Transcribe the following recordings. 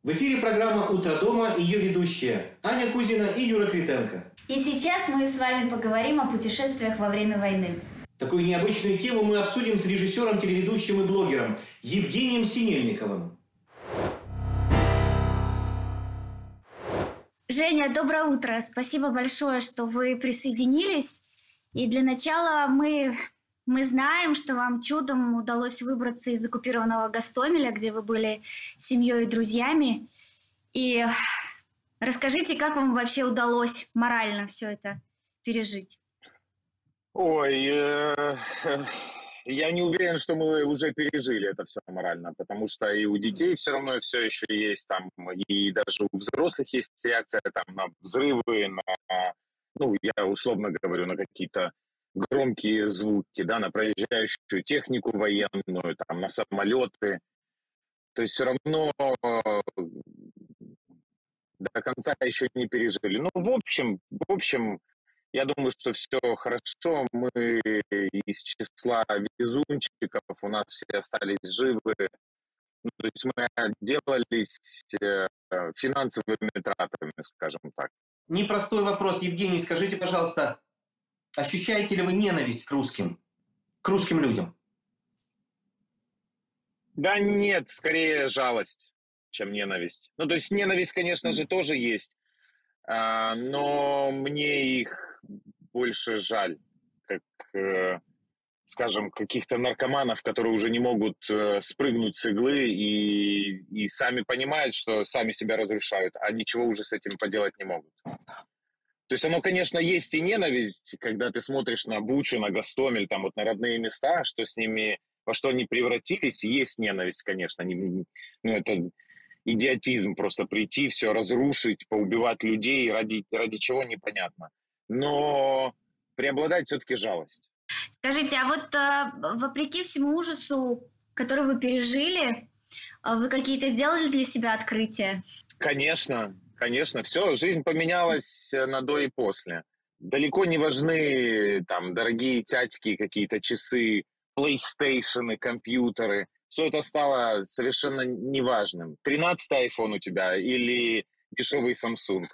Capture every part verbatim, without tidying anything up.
В эфире программа «Утро дома» и ее ведущие Аня Кузина и Юра Критенко. И сейчас мы с вами поговорим о путешествиях во время войны. Такую необычную тему мы обсудим с режиссером, телеведущим и блогером Евгением Синельниковым. Женя, доброе утро. Спасибо большое, что вы присоединились. И для начала мы, мы знаем, что вам чудом удалось выбраться из оккупированного Гостомеля, где вы были с семьей и друзьями. И расскажите, как вам вообще удалось морально все это пережить? Ой, э, я не уверен, что мы уже пережили это все морально, потому что и у детей все равно все еще есть там, и даже у взрослых есть реакция там на взрывы, на, ну, я условно говорю, на какие-то громкие звуки, да, на проезжающую технику военную, там, на самолеты. То есть все равно до конца еще не пережили. Ну, в общем, в общем, я думаю, что все хорошо. Мы из числа везунчиков, у нас все остались живы. Ну, то есть мы отделались финансовыми тратами, скажем так. Непростой вопрос. Евгений, скажите, пожалуйста, ощущаете ли вы ненависть к русским, к русским людям? Да нет, скорее жалость, чем ненависть. Ну, то есть ненависть, конечно же, тоже есть, но мне их больше жаль, как, скажем, каких-то наркоманов, которые уже не могут спрыгнуть с иглы и, и сами понимают, что сами себя разрушают, а ничего уже с этим поделать не могут. То есть оно, конечно, есть и ненависть, когда ты смотришь на Бучу, на Гостомель, там вот на родные места, что с ними, во что они превратились, есть ненависть, конечно. Не, ну, это идиотизм просто прийти, все разрушить, поубивать людей, ради, ради чего непонятно. Но преобладает все-таки жалость. Скажите, а вот э, вопреки всему ужасу, который вы пережили, вы какие-то сделали для себя открытия? Конечно, конечно. Все, жизнь поменялась на до и после. Далеко не важны там дорогие тятьки, какие-то часы, PlayStation, компьютеры. Все это стало совершенно неважным. тринадцатый айфон у тебя или дешевый Samsung.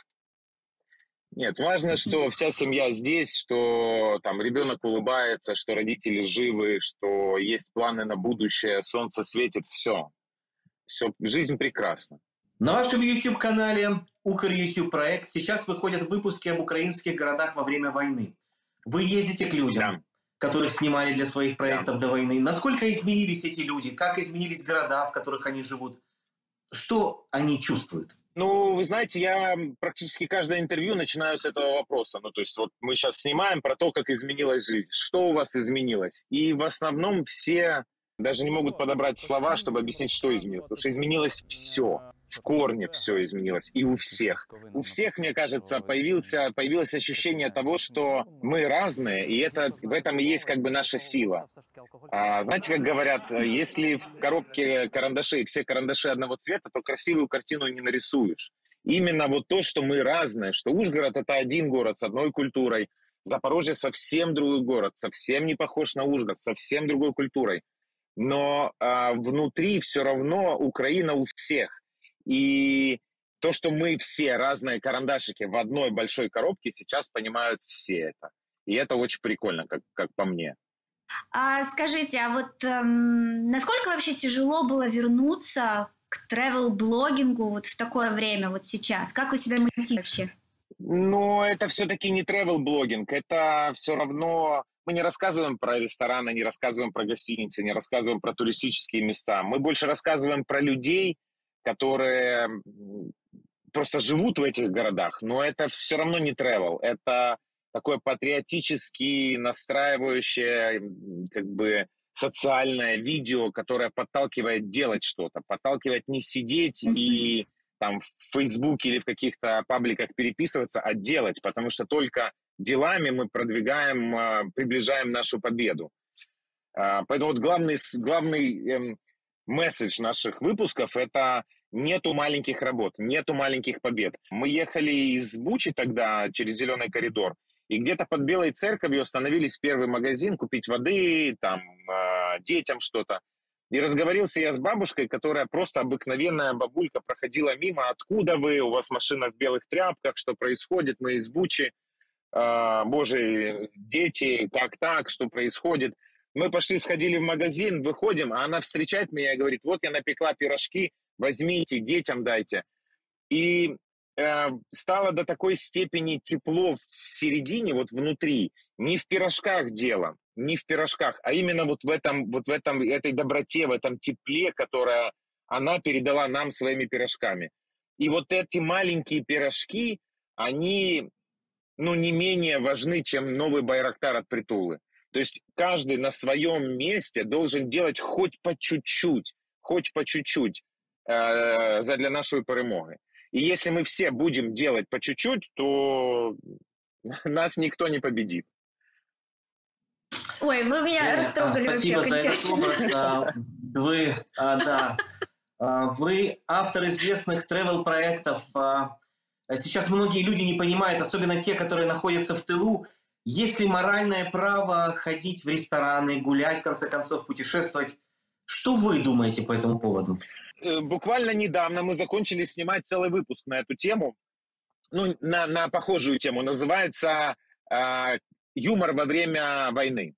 Нет, важно, что вся семья здесь, что там ребенок улыбается, что родители живы, что есть планы на будущее, солнце светит, все. Все, жизнь прекрасна. На вашем YouTube-канале «Укр-YouTube проект» сейчас выходят выпуски об украинских городах во время войны. Вы ездите к людям, да, которых снимали для своих проектов, да, до войны. Насколько изменились эти люди? Как изменились города, в которых они живут? Что они чувствуют? Ну, вы знаете, я практически каждое интервью начинаю с этого вопроса. Ну, то есть вот мы сейчас снимаем про то, как изменилась жизнь. Что у вас изменилось? И в основном все даже не могут подобрать слова, чтобы объяснить, что изменилось. Потому что изменилось все. В корне все изменилось. И у всех. У всех, мне кажется, появился, появилось ощущение того, что мы разные, и это, в этом и есть как бы наша сила. А, знаете, как говорят, если в коробке карандашей все карандаши одного цвета, то красивую картину не нарисуешь. Именно вот то, что мы разные, что Ужгород — это один город с одной культурой, Запорожье совсем другой город, совсем не похож на Ужгород, совсем другой культурой. Но а, внутри все равно Украина у всех. И то, что мы все разные карандашики в одной большой коробке, сейчас понимают все это. И это очень прикольно, как, как по мне. А скажите, а вот эм, насколько вообще тяжело было вернуться к travel-блогингу вот в такое время, вот сейчас? Как вы себя мотивируете вообще? Ну, это все-таки не travel-блогинг, это все равно... Мы не рассказываем про рестораны, не рассказываем про гостиницы, не рассказываем про туристические места. Мы больше рассказываем про людей, которые просто живут в этих городах, но это все равно не travel, это такое патриотически настраивающее, как бы, социальное видео, которое подталкивает делать что-то, подталкивает не сидеть и там в Фейсбуке или в каких-то пабликах переписываться, а делать, потому что только делами мы продвигаем, приближаем нашу победу. Поэтому вот главный, главный месседж наших выпусков — это нету маленьких работ, нету маленьких побед. Мы ехали из Бучи тогда через Зеленый коридор, и где-то под Белой церковью остановились в первый магазин купить воды, там, детям что-то. И разговорился я с бабушкой, которая просто обыкновенная бабулька, проходила мимо. Откуда вы? У вас машина в белых тряпках. Что происходит? Мы из Бучи. А, боже, дети, как так? Что происходит? Мы пошли, сходили в магазин, выходим, а она встречает меня и говорит, вот я напекла пирожки, возьмите, детям дайте. И э, стало до такой степени тепло в середине, вот внутри, не в пирожках дело, не в пирожках, а именно вот в этом, вот в этом, этой доброте, в этом тепле, которое она передала нам своими пирожками. И вот эти маленькие пирожки, они, ну, не менее важны, чем новый Байрактар от Притулы. То есть каждый на своем месте должен делать хоть по чуть-чуть, хоть по чуть-чуть э, задля нашей перемоги. И если мы все будем делать по чуть-чуть, то нас никто не победит. Ой, вы меня Женя, растрогали вообще спасибо за этот окончательно. образ. А, Вы, а, да, а, вы автор известных travel-проектов. а, Сейчас многие люди не понимают, особенно те, которые находятся в тылу, есть ли моральное право ходить в рестораны, гулять, в конце концов, путешествовать. Что вы думаете по этому поводу? Э, Буквально недавно мы закончили снимать целый выпуск на эту тему, ну, на, на похожую тему. Называется э, «Юмор во время войны».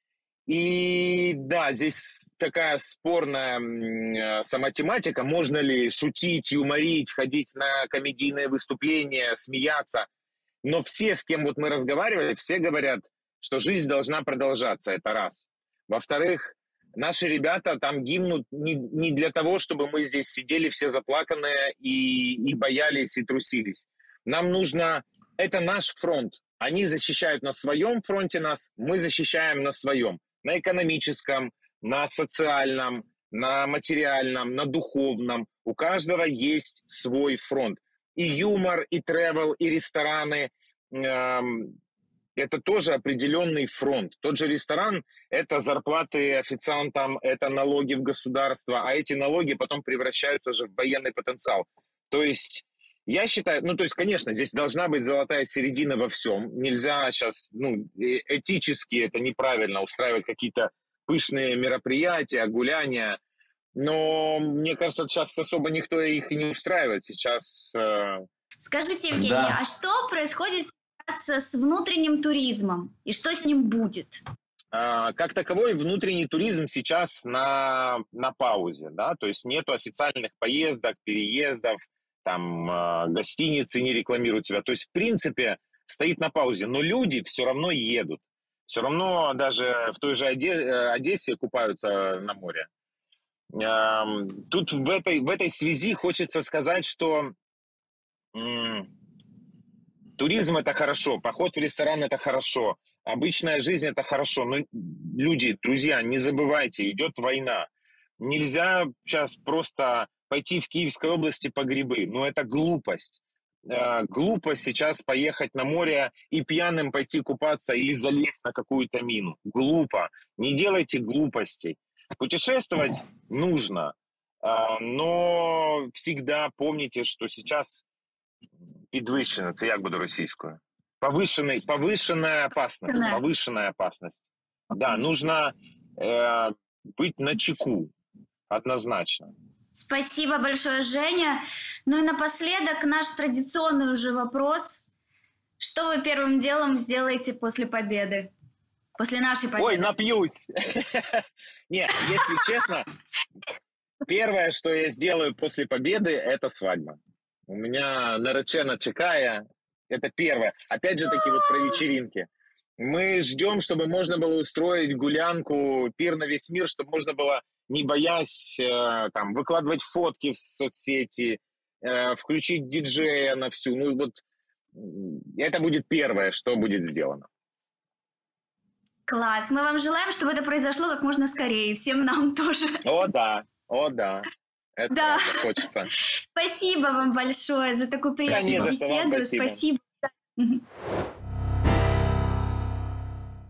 И да, здесь такая спорная м, сама тематика. Можно ли шутить, юморить, ходить на комедийные выступления, смеяться? Но все, с кем вот мы разговаривали, все говорят, что жизнь должна продолжаться, это раз. Во-вторых, наши ребята там гибнут не, не для того, чтобы мы здесь сидели все заплаканные и, и боялись, и трусились. Нам нужно... Это наш фронт. Они защищают на своем фронте нас, мы защищаем на своем. На экономическом, на социальном, на материальном, на духовном. У каждого есть свой фронт. И юмор, и тревел, и рестораны эм, – это тоже определенный фронт. Тот же ресторан – это зарплаты официантам, это налоги в государство, а эти налоги потом превращаются же в военный потенциал. То есть я считаю, ну то есть, конечно, здесь должна быть золотая середина во всем. Нельзя сейчас, ну, этически это неправильно устраивать какие-то пышные мероприятия, гуляния. Но мне кажется, сейчас особо никто их и не устраивает. Сейчас... Э... Скажите, Евгений, Да. а что происходит сейчас с внутренним туризмом? И что с ним будет? Э, как таковой внутренний туризм сейчас на, на паузе. Да? То есть нету официальных поездок, переездов, там, э, гостиницы не рекламируют себя. То есть, в принципе, стоит на паузе. Но люди все равно едут. Все равно даже в той же Оде- Одессе купаются на море. Тут в этой, в этой связи хочется сказать, что м, туризм – это хорошо, поход в ресторан – это хорошо, обычная жизнь – это хорошо. Но люди, друзья, не забывайте, идет война. Нельзя сейчас просто пойти в Киевской области по грибы. Но это глупость. Э, глупо сейчас поехать на море и пьяным пойти купаться или залезть на какую-то мину. Глупо. Не делайте глупостей. Путешествовать нужно, но всегда помните, что сейчас підвищена, це як буде російською? Повышенная, повышенная опасность, Да. повышенная опасность. Да, нужно э, быть начеку, однозначно. Спасибо большое, Женя. Ну и напоследок наш традиционный уже вопрос. Что вы первым делом сделаете после победы? После нашей победы? Ой, напьюсь! Нет, если честно, первое, что я сделаю после победы, это свадьба. У меня наречена чекая, это первое. Опять же таки вот про вечеринки. Мы ждем, чтобы можно было устроить гулянку, пир на весь мир, чтобы можно было, не боясь, э, там, выкладывать фотки в соцсети, э, включить диджея на всю. Ну вот это будет первое, что будет сделано. Класс. Мы вам желаем, чтобы это произошло как можно скорее. Всем нам тоже. О да, о да. Это Да. правда, хочется. Спасибо вам большое за такую приятную не за что, вам беседу. спасибо. Спасибо. Мгм.